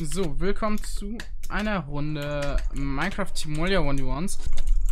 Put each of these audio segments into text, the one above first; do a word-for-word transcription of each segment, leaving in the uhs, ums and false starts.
So, willkommen zu einer Runde Minecraft Timolia one v ones.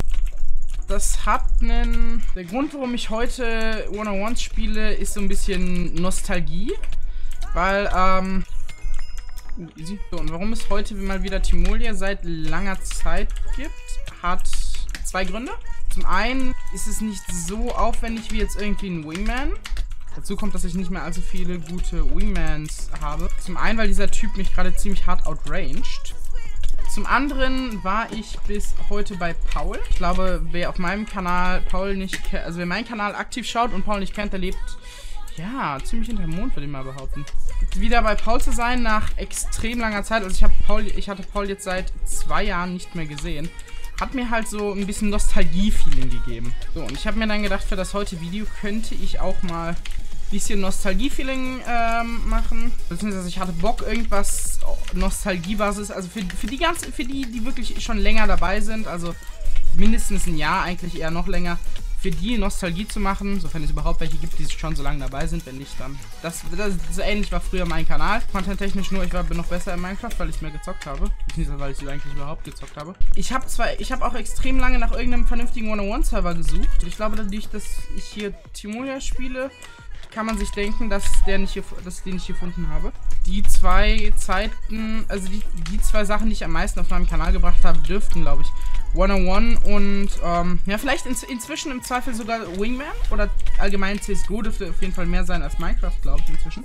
Das hat einen... Der Grund, warum ich heute one v ones spiele, ist so ein bisschen Nostalgie. Weil, ähm... Uh, easy. So, und warum es heute mal wieder Timolia seit langer Zeit gibt, hat zwei Gründe. Zum einen ist es nicht so aufwendig wie jetzt irgendwie ein Wingman. Dazu kommt, dass ich nicht mehr allzu viele gute Wingmans habe. Zum einen, weil dieser Typ mich gerade ziemlich hart outranged. Zum anderen war ich bis heute bei Paul. Ich glaube, wer auf meinem Kanal Paul nicht kennt, also wer meinen Kanal aktiv schaut und Paul nicht kennt, der lebt, ja, ziemlich hinterm Mond, würde ich mal behaupten. Wieder bei Paul zu sein nach extrem langer Zeit. Also ich habe Paul, ich hatte Paul jetzt seit zwei Jahren nicht mehr gesehen. Hat mir halt so ein bisschen Nostalgie-Feeling gegeben. So, und ich habe mir dann gedacht, für das heutige Video könnte ich auch mal ein bisschen Nostalgie-Feeling ähm, machen. Beziehungsweise ich hatte Bock, irgendwas Nostalgie-Basis, also für, für die ganzen, für die, die wirklich schon länger dabei sind, also mindestens ein Jahr, eigentlich eher noch länger, für die Nostalgie zu machen, sofern es überhaupt welche gibt, die schon so lange dabei sind, wenn nicht dann. Das, das so ähnlich war früher mein Kanal. Content-technisch nur, ich war, bin noch besser in Minecraft, weil ich es mehr gezockt habe. Beziehungsweise, weil ich es eigentlich überhaupt gezockt habe. Ich habe zwar, ich habe auch extrem lange nach irgendeinem vernünftigen one v one-Server gesucht. Ich glaube, dadurch, dass ich hier Timolia spiele, kann man sich denken, dass, der nicht hier, dass ich den nicht gefunden habe. Die zwei Zeiten, also die, die zwei Sachen, die ich am meisten auf meinem Kanal gebracht habe, dürften, glaube ich, one v one und, ähm, ja, vielleicht in, inzwischen im Zweifel sogar Wingman oder allgemein C S G O dürfte auf jeden Fall mehr sein als Minecraft, glaube ich, inzwischen.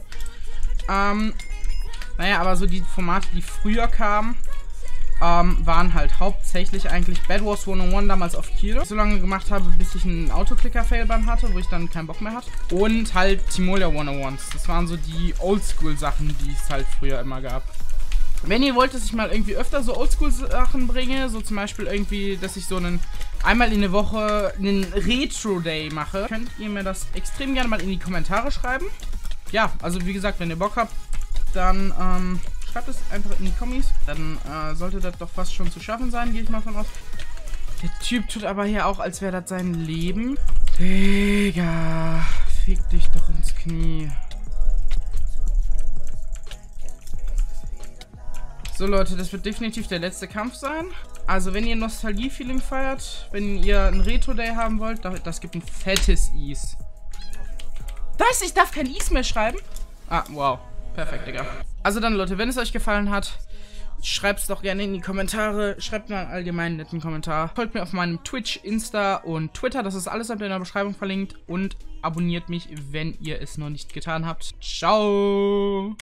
Ähm, naja, aber so die Formate, die früher kamen, ähm, waren halt hauptsächlich eigentlich Bed Wars one v one damals auf Kiel. So lange gemacht habe, bis ich einen Autoclicker-Failbahn hatte, wo ich dann keinen Bock mehr hatte. Und halt Timolia one v ones. Das waren so die Oldschool-Sachen, die es halt früher immer gab. Wenn ihr wollt, dass ich mal irgendwie öfter so Oldschool-Sachen bringe, so zum Beispiel irgendwie, dass ich so einen einmal in der Woche einen Retro-Day mache, könnt ihr mir das extrem gerne mal in die Kommentare schreiben. Ja, also wie gesagt, wenn ihr Bock habt, dann ähm, schreibt es einfach in die Kommis. Dann äh, sollte das doch fast schon zu schaffen sein, gehe ich mal von aus. Der Typ tut aber hier auch, als wäre das sein Leben. Digga, fick dich doch ins Knie. So Leute, das wird definitiv der letzte Kampf sein. Also wenn ihr Nostalgie-Feeling feiert, wenn ihr einen Retro-Day haben wollt, das gibt ein fettes Ease. Was? Ich darf kein Ease mehr schreiben? Ah, wow. Perfekt, Digga. Also dann Leute, wenn es euch gefallen hat, schreibt es doch gerne in die Kommentare. Schreibt mir einen allgemeinen netten Kommentar. Folgt mir auf meinem Twitch, Insta und Twitter. Das ist alles in der Beschreibung verlinkt. Und abonniert mich, wenn ihr es noch nicht getan habt. Ciao!